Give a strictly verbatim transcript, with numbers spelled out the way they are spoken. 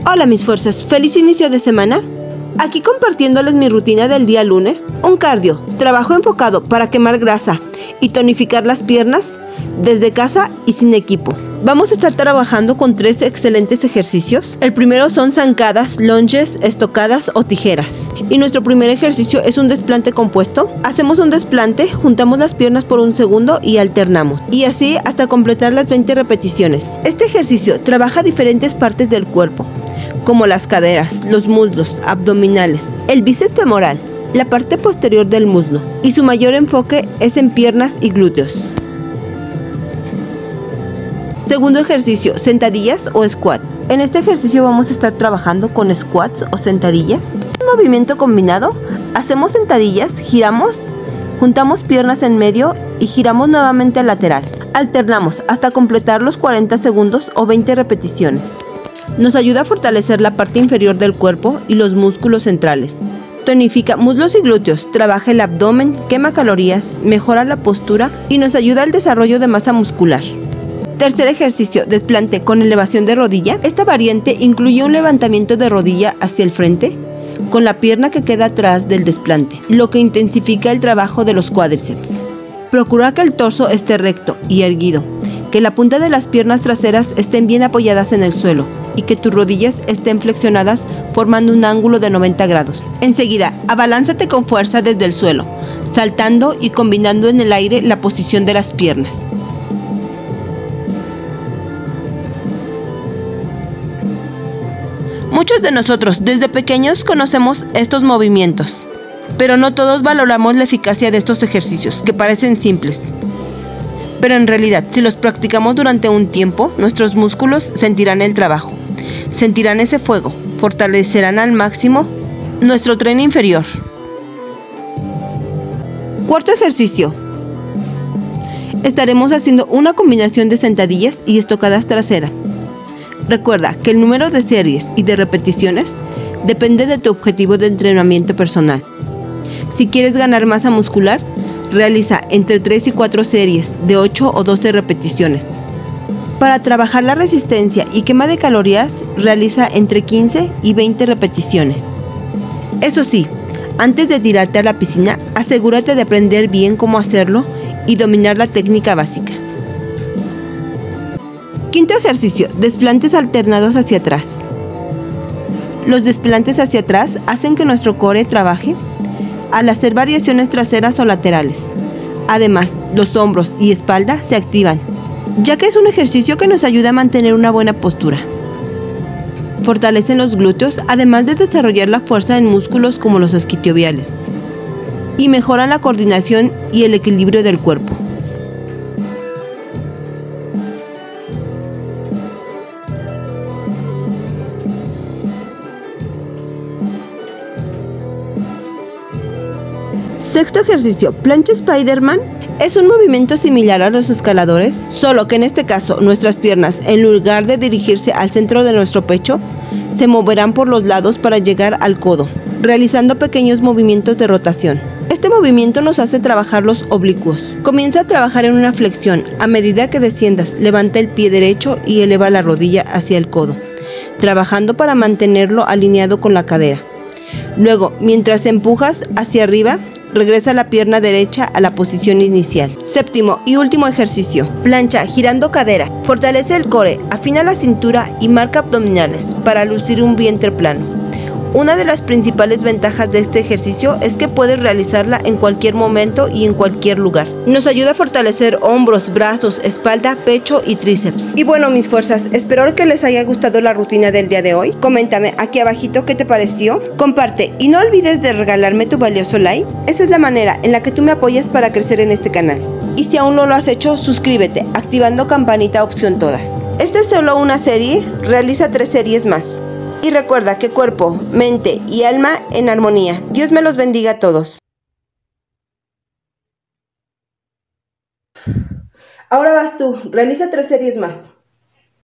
Hola mis fuerzas, feliz inicio de semana. Aquí compartiéndoles mi rutina del día lunes, un cardio, trabajo enfocado para quemar grasa y tonificar las piernas desde casa y sin equipo. Vamos a estar trabajando con tres excelentes ejercicios. El primero son zancadas, lunges, estocadas o tijeras. Y nuestro primer ejercicio es un desplante compuesto. Hacemos un desplante, juntamos las piernas por un segundo y alternamos. Y así hasta completar las veinte repeticiones. Este ejercicio trabaja diferentes partes del cuerpo, como las caderas, los muslos, abdominales, el bíceps femoral, la parte posterior del muslo. Y su mayor enfoque es en piernas y glúteos. Segundo ejercicio, sentadillas o squat. En este ejercicio vamos a estar trabajando con squats o sentadillas. Un movimiento combinado, hacemos sentadillas, giramos, juntamos piernas en medio y giramos nuevamente al lateral. Alternamos hasta completar los cuarenta segundos o veinte repeticiones. Nos ayuda a fortalecer la parte inferior del cuerpo y los músculos centrales. Tonifica muslos y glúteos, trabaja el abdomen, quema calorías, mejora la postura y nos ayuda al desarrollo de masa muscular. Tercer ejercicio, desplante con elevación de rodilla. Esta variante incluye un levantamiento de rodilla hacia el frente con la pierna que queda atrás del desplante, lo que intensifica el trabajo de los cuádriceps. Procura que el torso esté recto y erguido, que la punta de las piernas traseras estén bien apoyadas en el suelo y que tus rodillas estén flexionadas formando un ángulo de noventa grados. Enseguida, abalánzate con fuerza desde el suelo, saltando y combinando en el aire la posición de las piernas. Muchos de nosotros desde pequeños conocemos estos movimientos, pero no todos valoramos la eficacia de estos ejercicios, que parecen simples. Pero en realidad, si los practicamos durante un tiempo, nuestros músculos sentirán el trabajo, sentirán ese fuego, fortalecerán al máximo nuestro tren inferior. Cuarto ejercicio. Estaremos haciendo una combinación de sentadillas y estocadas traseras. Recuerda que el número de series y de repeticiones depende de tu objetivo de entrenamiento personal. Si quieres ganar masa muscular, realiza entre tres y cuatro series de ocho o doce repeticiones. Para trabajar la resistencia y quema de calorías, realiza entre quince y veinte repeticiones. Eso sí, antes de tirarte a la piscina, asegúrate de aprender bien cómo hacerlo y dominar la técnica básica. Quinto ejercicio, desplantes alternados hacia atrás. Los desplantes hacia atrás hacen que nuestro core trabaje al hacer variaciones traseras o laterales. Además, los hombros y espalda se activan, ya que es un ejercicio que nos ayuda a mantener una buena postura. Fortalecen los glúteos, además de desarrollar la fuerza en músculos como los isquiotibiales, y mejoran la coordinación y el equilibrio del cuerpo. Sexto ejercicio, plancha Spider-Man. Es un movimiento similar a los escaladores, solo que en este caso nuestras piernas, en lugar de dirigirse al centro de nuestro pecho, se moverán por los lados para llegar al codo, realizando pequeños movimientos de rotación. Este movimiento nos hace trabajar los oblicuos. Comienza a trabajar en una flexión. A medida que desciendas, levanta el pie derecho y eleva la rodilla hacia el codo, trabajando para mantenerlo alineado con la cadera. Luego, mientras empujas hacia arriba, regresa la pierna derecha a la posición inicial. Séptimo y último ejercicio. Plancha girando cadera. Fortalece el core, afina la cintura y marca abdominales para lucir un vientre plano. Una de las principales ventajas de este ejercicio es que puedes realizarla en cualquier momento y en cualquier lugar. Nos ayuda a fortalecer hombros, brazos, espalda, pecho y tríceps. Y bueno, mis fuerzas, espero que les haya gustado la rutina del día de hoy. Coméntame aquí abajito qué te pareció. Comparte y no olvides de regalarme tu valioso like. Esa es la manera en la que tú me apoyas para crecer en este canal. Y si aún no lo has hecho, suscríbete, activando campanita opción todas. Esta es solo una serie, realiza tres series más. Y recuerda que cuerpo, mente y alma en armonía. Dios me los bendiga a todos. Ahora vas tú, realiza tres series más.